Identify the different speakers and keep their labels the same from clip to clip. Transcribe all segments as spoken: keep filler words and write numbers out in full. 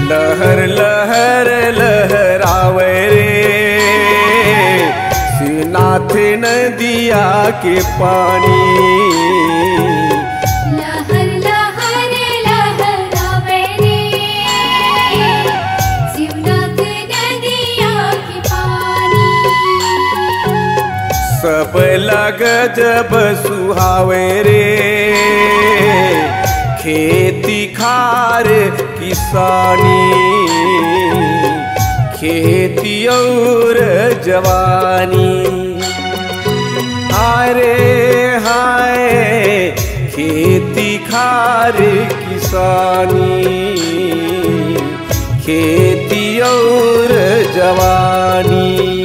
Speaker 1: लहर लहर लहरावे रे शिवनाथ नदिया के पानी।
Speaker 2: लहर लहर लहरावे रे शिवनाथ नदिया के पानी।
Speaker 1: सब लग जब सुहावे रे खेती खार किसानी। खेती और जवानी अरे हाय खेती खार किसानी। खेती और जवानी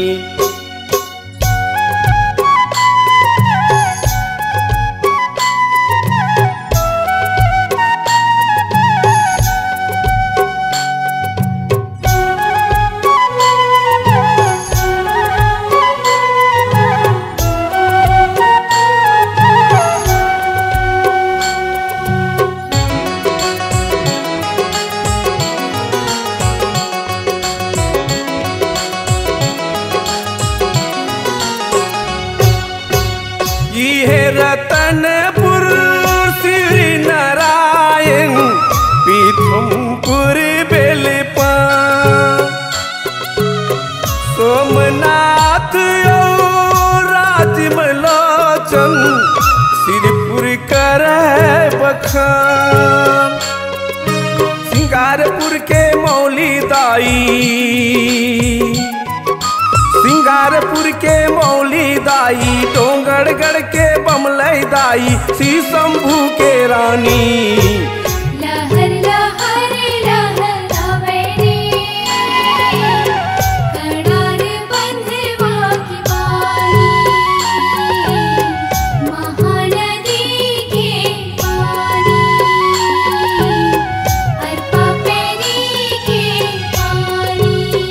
Speaker 1: रतनपुर श्री नारायण पीथमपुर बेलपा सोमनाथ और राजमलोचन श्रीपुर कर बखान। सिंगारपुर के मौली दाई सिंगारपुर के मौली दाई डोंगरगढ़ के बमलई दाई श्री शंभू के रानी।
Speaker 2: लहर लहर लहरावे रे कड़ार बंधवा की बानी। महानदी के पानी अरपा पैरी के पानी।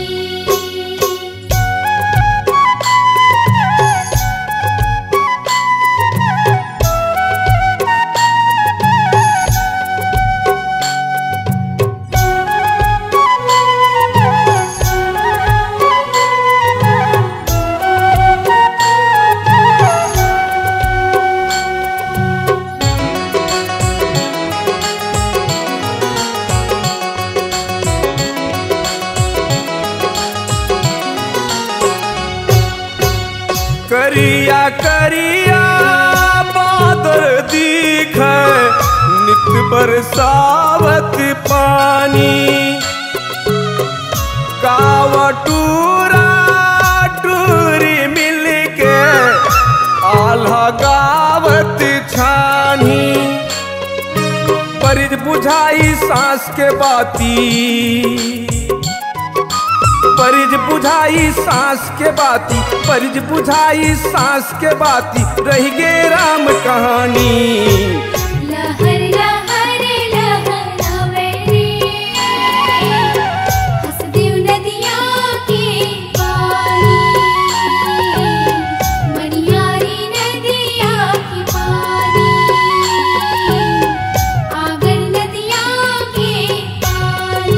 Speaker 1: करिया करिया बादल दिखे नित बरसावत पानी। गावा टूरा टूरी मिल के आल्हा गावत छानी। परिज बुझाई सांस के बाती परिज बुझाई सांस के बाती परिज बुझाई सांस के बाती रह गे राम कहानी।
Speaker 2: लहर लहर लहरावे रे हसदेव नदिया के पानी। मनियारी नदिया के पानी आगर नदिया के पानी।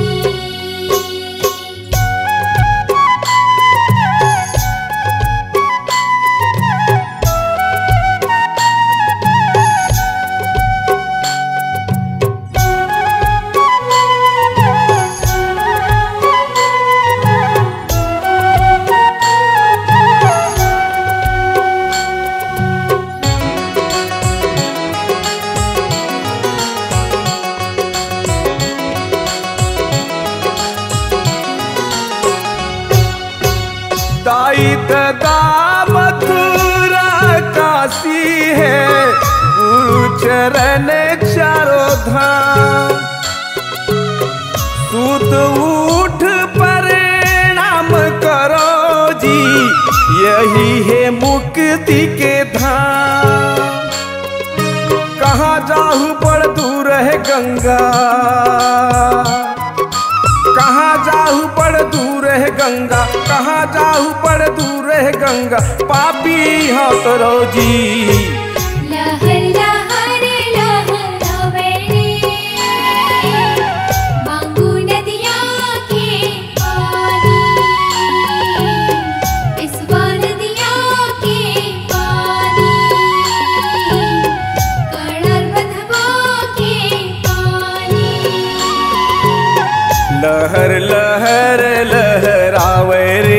Speaker 1: दाई ददा मथुरा काशी है गुरु चरण चारों धाम। सूत उठ प्रणाम करो जी यही है मुक्ति के धाम। कहाँ जाहू बड़ दूर है गंगा कहाँ जाहू बड़ दूर है गंगा कहाँ जाहू बड़ दूर है गंगा पापी हाँ तो रोजी।
Speaker 2: लहर लहर लहरावे रे बांगू नदिया
Speaker 1: लहर लहर लहरावे रे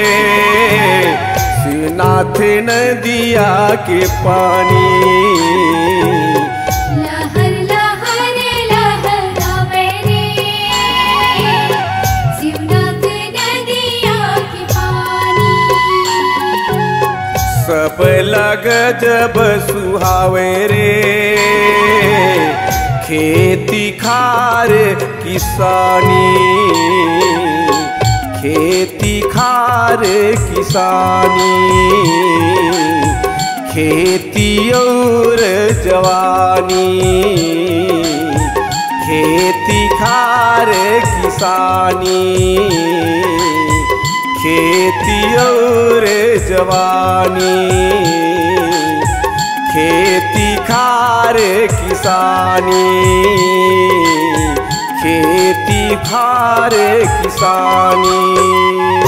Speaker 1: शिवनाथ नदिया के पानी।
Speaker 2: लहर लहर लहरावे रे शिवनाथ नदिया के पानी।
Speaker 1: सब लग जब सुहावे रे खेती खार किसानी। खेती खार किसानी खेती और जवानी। खेती खार किसानी खेती और जवानी। खेती खार किसानी खेती खार किसानी।